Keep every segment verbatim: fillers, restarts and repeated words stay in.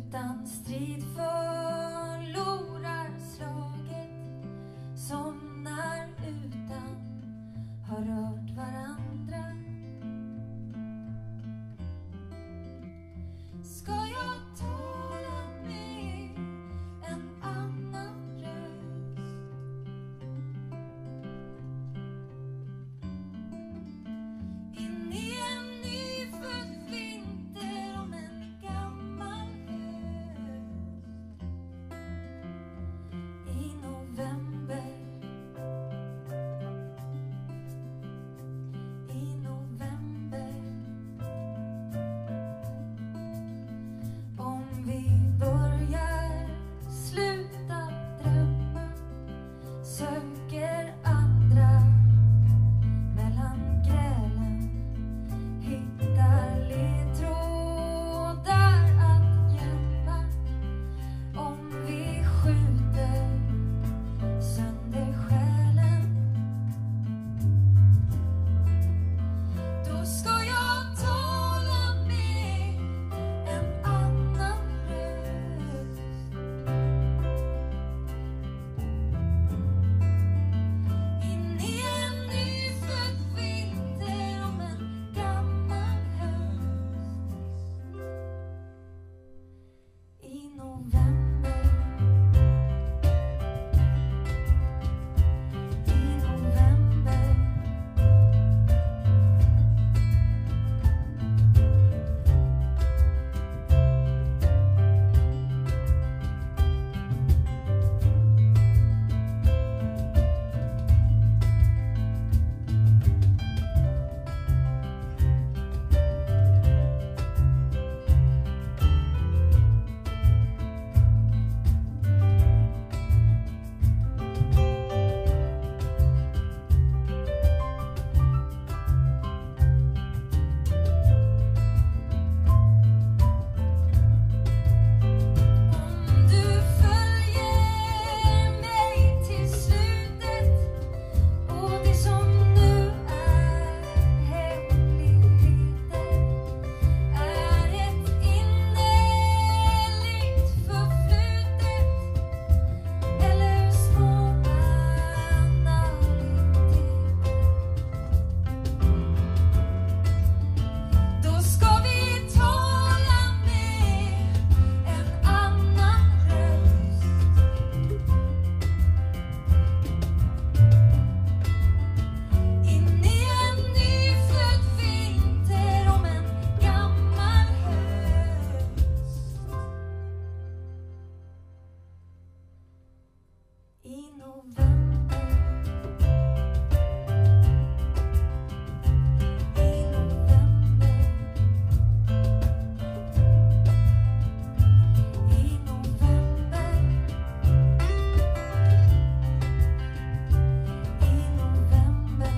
utan strid förlorar slaget, somnar utan har rört varandra. Ska jag tala med en annan röst? In i en nyfödd vinter om en gammal höst. I november, i november. Om vi börjar sluta drömma, söker andra mellan grälen, hittar ledtrådar att gömma. Om vi skjuter sönder själen, då ska jag tala med en annan röst. In i en nyfödd vinter om en gammal höst. I november, i november. Om du följer mig till slutet och det som nu är hemligheter är ett innerligt förflutet eller små banaliteter, då ska vi tala med en annan röst. In i en nyfödd vinter om en gammal höst. I november, i november, i november, i november.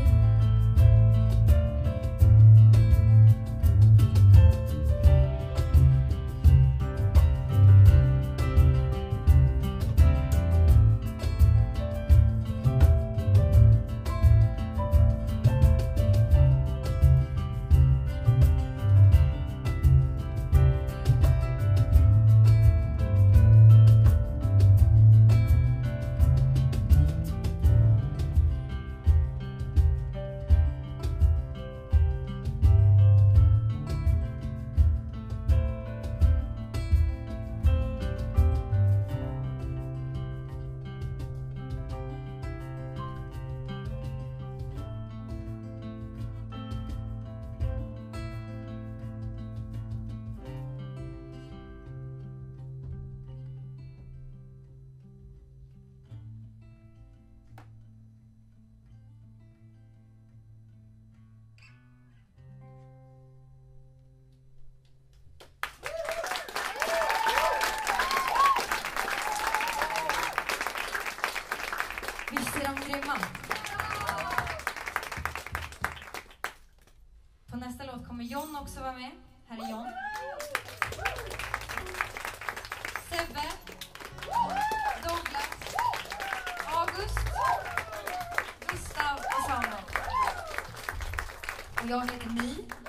Visst är de grymma? På nästa låt kommer John också vara med. Här är John. Sebbe. Douglas. August. Gustav och Samuel. Och jag heter My.